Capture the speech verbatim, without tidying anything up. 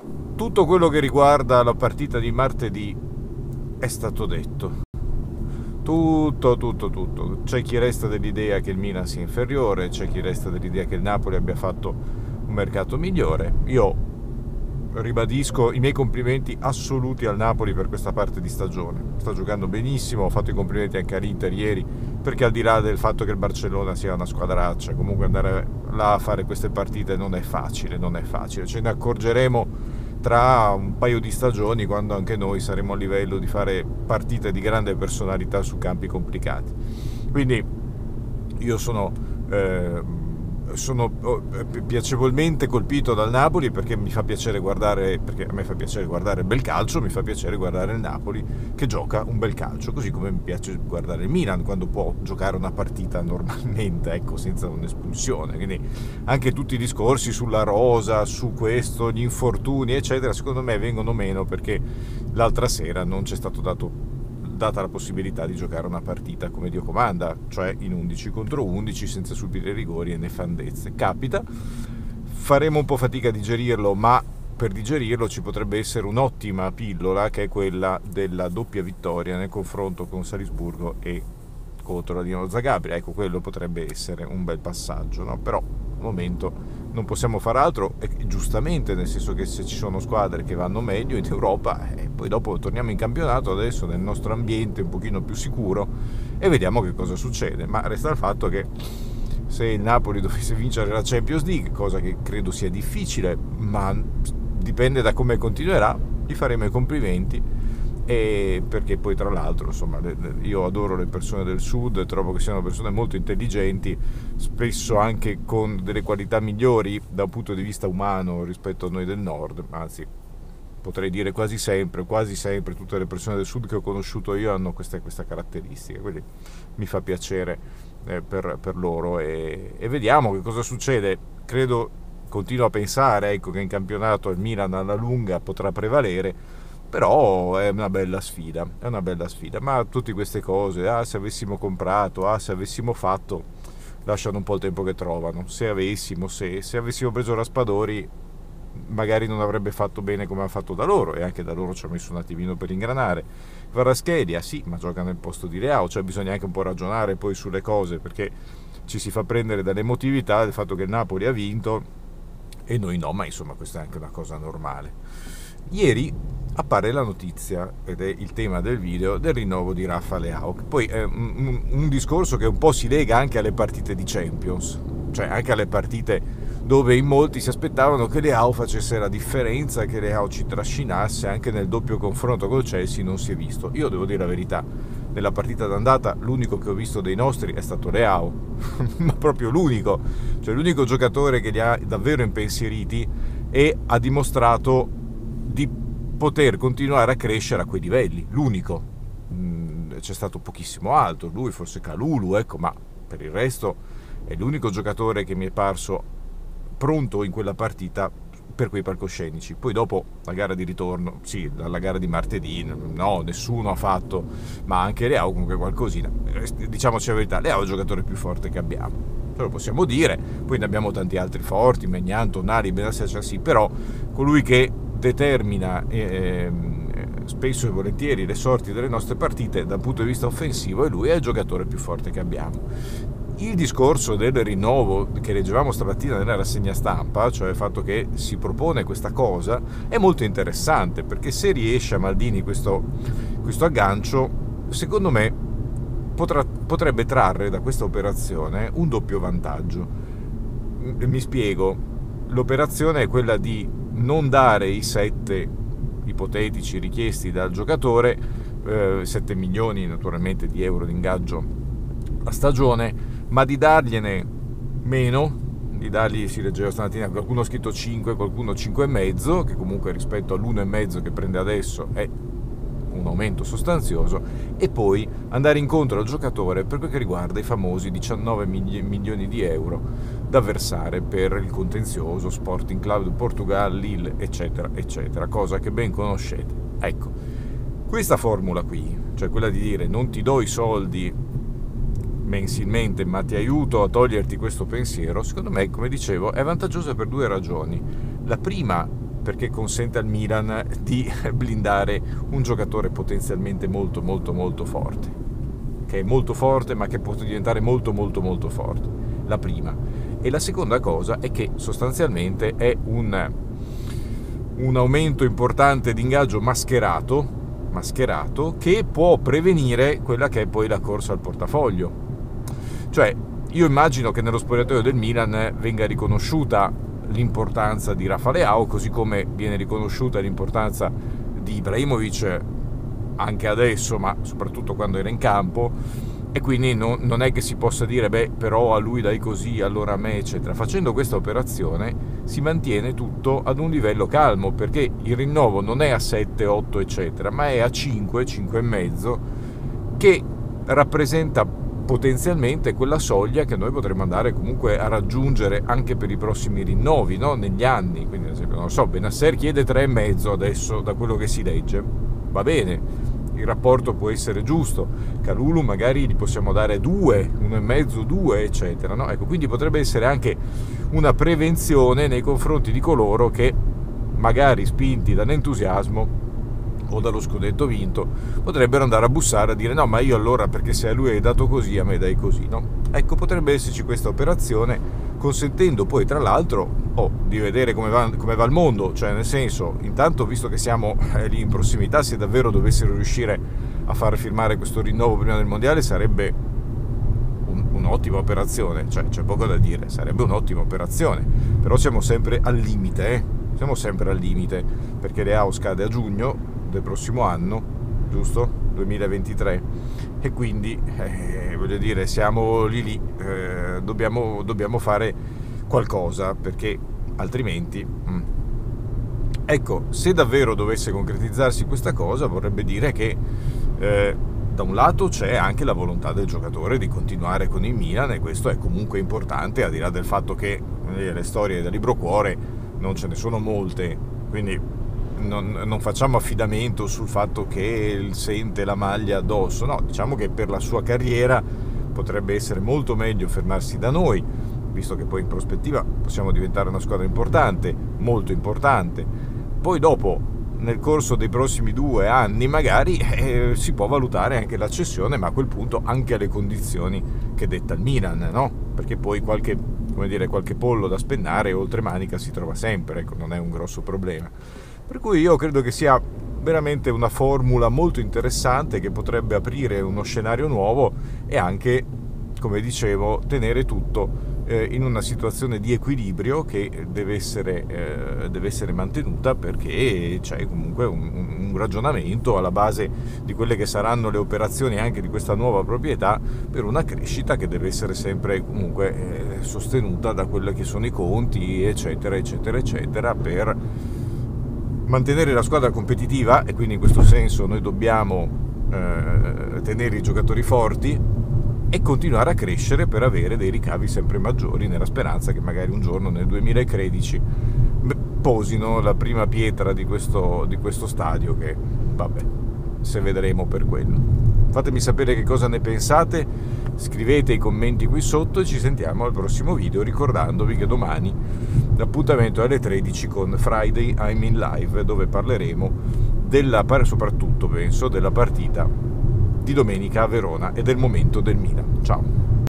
tutto quello che riguarda la partita di martedì è stato detto. Tutto, tutto, tutto. C'è chi resta dell'idea che il Milan sia inferiore, c'è chi resta dell'idea che il Napoli abbia fatto un mercato migliore. Io ribadisco i miei complimenti assoluti al Napoli per questa parte di stagione. Sta giocando benissimo, ho fatto i complimenti anche all'Inter ieri, perché al di là del fatto che il Barcellona sia una squadraccia, comunque andare là a fare queste partite non è facile, non è facile. Ce ne accorgeremo tra un paio di stagioni, quando anche noi saremo a livello di fare partite di grande personalità su campi complicati. Quindi io sono, eh, sono piacevolmente colpito dal Napoli, perché mi fa piacere guardare, perché a me fa piacere guardare bel calcio, mi fa piacere guardare il Napoli che gioca un bel calcio, così come mi piace guardare il Milan quando può giocare una partita normalmente, ecco, senza un'espulsione. Quindi anche tutti i discorsi sulla rosa, su questo, gli infortuni eccetera, secondo me vengono meno perché l'altra sera non c'è stato dato data la possibilità di giocare una partita come Dio comanda, cioè in undici contro undici senza subire rigori e nefandezze. Capita, faremo un po' fatica a digerirlo, ma per digerirlo ci potrebbe essere un'ottima pillola, che è quella della doppia vittoria nel confronto con Salisburgo e contro la Dinamo Zagabria. Ecco, quello potrebbe essere un bel passaggio, no? Però al momento non possiamo fare altro, e giustamente, nel senso che se ci sono squadre che vanno meglio in Europa, e eh, poi dopo torniamo in campionato adesso nel nostro ambiente un pochino più sicuro e vediamo che cosa succede. Ma resta il fatto che se il Napoli dovesse vincere la Champions League, cosa che credo sia difficile, ma dipende da come continuerà, gli faremo i complimenti. E perché poi tra l'altro, insomma, io adoro le persone del sud, trovo che siano persone molto intelligenti, spesso anche con delle qualità migliori da un punto di vista umano rispetto a noi del nord, anzi potrei dire quasi sempre, quasi sempre tutte le persone del sud che ho conosciuto io hanno questa, questa caratteristica, quindi mi fa piacere eh, per, per loro e, e vediamo che cosa succede. Credo, continuo a pensare, ecco, che in campionato il Milan alla lunga potrà prevalere, però è una bella sfida, è una bella sfida, ma tutte queste cose, ah se avessimo comprato, ah se avessimo fatto, lasciano un po' il tempo che trovano. Se avessimo, se, se avessimo preso Raspadori, magari non avrebbe fatto bene come ha fatto da loro, e anche da loro ci ha messo un attimino per ingranare. Kvaratskhelia sì, ma gioca nel posto di Leao, cioè bisogna anche un po' ragionare poi sulle cose, perché ci si fa prendere dall'emotività del fatto che il Napoli ha vinto e noi no, ma insomma questa è anche una cosa normale. Ieri appare la notizia, ed è il tema del video, del rinnovo di Rafa Leao, che poi è un, un, un discorso che un po' si lega anche alle partite di Champions, cioè anche alle partite dove in molti si aspettavano che Leao facesse la differenza, che Leao ci trascinasse. Anche nel doppio confronto col Chelsea non si è visto. Io devo dire la verità, nella partita d'andata l'unico che ho visto dei nostri è stato Leao, ma proprio l'unico, cioè l'unico giocatore che li ha davvero impensieriti e ha dimostrato di poter continuare a crescere a quei livelli, l'unico. C'è stato pochissimo altro, lui forse Kalulu, ecco, ma per il resto è l'unico giocatore che mi è parso pronto in quella partita per quei palcoscenici. Poi dopo la gara di ritorno, sì, la gara di martedì, no, nessuno ha fatto, ma anche Leao comunque qualcosina. Diciamoci la verità, Leao è il giocatore più forte che abbiamo, ce lo possiamo dire. Poi ne abbiamo tanti altri forti, Maignan, Tonali, Benasser, sì, però colui che determina eh, spesso e volentieri le sorti delle nostre partite dal punto di vista offensivo, e lui è il giocatore più forte che abbiamo. Il discorso del rinnovo che leggevamo stamattina nella rassegna stampa, cioè il fatto che si propone questa cosa, è molto interessante, perché se riesce a Maldini questo, questo aggancio, secondo me potrà, potrebbe trarre da questa operazione un doppio vantaggio. Mi spiego: l'operazione è quella di non dare i sette ipotetici richiesti dal giocatore, eh, sette milioni naturalmente di euro di ingaggio a stagione, ma di dargliene meno, di dargli, si leggeva stamattina, qualcuno ha scritto cinque, qualcuno cinque e mezzo, che comunque rispetto all'uno e mezzo che prende adesso è un aumento sostanzioso, e poi andare incontro al giocatore per quel che riguarda i famosi diciannove milioni di euro da versare per il contenzioso Sporting Club del Portugal, Lille, eccetera, eccetera, cosa che ben conoscete. Ecco, questa formula qui, cioè quella di dire non ti do i soldi mensilmente ma ti aiuto a toglierti questo pensiero, secondo me, come dicevo, è vantaggiosa per due ragioni. La prima perché consente al Milan di blindare un giocatore potenzialmente molto molto molto forte, che è molto forte ma che può diventare molto molto molto forte, la prima. E la seconda cosa è che sostanzialmente è un, un aumento importante di ingaggio mascherato, mascherato che può prevenire quella che è poi la corsa al portafoglio. Cioè, io immagino che nello spogliatoio del Milan venga riconosciuta l'importanza di Rafa Leao, così come viene riconosciuta l'importanza di Ibrahimovic anche adesso, ma soprattutto quando era in campo, e quindi non, non è che si possa dire beh, però a lui dai così, allora a me, eccetera. Facendo questa operazione si mantiene tutto ad un livello calmo, perché il rinnovo non è a sette, otto, eccetera, ma è a cinque, cinque e mezzo, che rappresenta potenzialmente quella soglia che noi potremmo andare comunque a raggiungere anche per i prossimi rinnovi, no? Negli anni. Quindi, ad esempio, non so, Benasser chiede tre e mezzo adesso, da quello che si legge, va bene, il rapporto può essere giusto, Kalulu magari gli possiamo dare due, uno e mezzo, due, eccetera, no? Ecco, quindi potrebbe essere anche una prevenzione nei confronti di coloro che magari spinti dall'entusiasmo o dallo scudetto vinto potrebbero andare a bussare a dire no, ma io allora perché se a lui hai dato così a me dai così, no? Ecco, potrebbe esserci questa operazione, consentendo poi tra l'altro oh, di vedere come va, come va il mondo, cioè nel senso, intanto visto che siamo eh, lì in prossimità, se davvero dovessero riuscire a far firmare questo rinnovo prima del mondiale sarebbe un, un'ottima operazione, cioè c'è poco da dire, sarebbe un'ottima operazione, però siamo sempre al limite, eh? siamo sempre al limite, perché Leao scade a giugno del prossimo anno, giusto? duemilaventitré, e quindi eh, voglio dire, siamo lì lì, eh, dobbiamo, dobbiamo fare qualcosa, perché altrimenti mm. ecco, se davvero dovesse concretizzarsi questa cosa vorrebbe dire che eh, da un lato c'è anche la volontà del giocatore di continuare con il Milan, e questo è comunque importante, al di là del fatto che eh, le storie da libro cuore non ce ne sono molte, quindi Non, non facciamo affidamento sul fatto che sente la maglia addosso, no, diciamo che per la sua carriera potrebbe essere molto meglio fermarsi da noi, visto che poi in prospettiva possiamo diventare una squadra importante, molto importante. Poi dopo, nel corso dei prossimi due anni magari eh, si può valutare anche la cessione, ma a quel punto anche alle condizioni che detta il Milan, no? Perché poi qualche, come dire, qualche pollo da spennare oltre manica si trova sempre, ecco, non è un grosso problema. Per cui io credo che sia veramente una formula molto interessante che potrebbe aprire uno scenario nuovo e anche, come dicevo, tenere tutto eh, in una situazione di equilibrio che deve essere, eh, deve essere mantenuta, perché c'è comunque un, un ragionamento alla base di quelle che saranno le operazioni anche di questa nuova proprietà, per una crescita che deve essere sempre comunque eh, sostenuta da quelli che sono i conti, eccetera, eccetera, eccetera, per mantenere la squadra competitiva. E quindi in questo senso noi dobbiamo eh, tenere i giocatori forti e continuare a crescere per avere dei ricavi sempre maggiori, nella speranza che magari un giorno nel duemilatredici posino la prima pietra di questo, di questo stadio, che vabbè, se vedremo per quello. Fatemi sapere che cosa ne pensate, scrivete i commenti qui sotto e ci sentiamo al prossimo video, ricordandovi che domani l'appuntamento è alle tredici con Friday I'm in Live, dove parleremo della, soprattutto penso della partita di domenica a Verona e del momento del Milan. Ciao!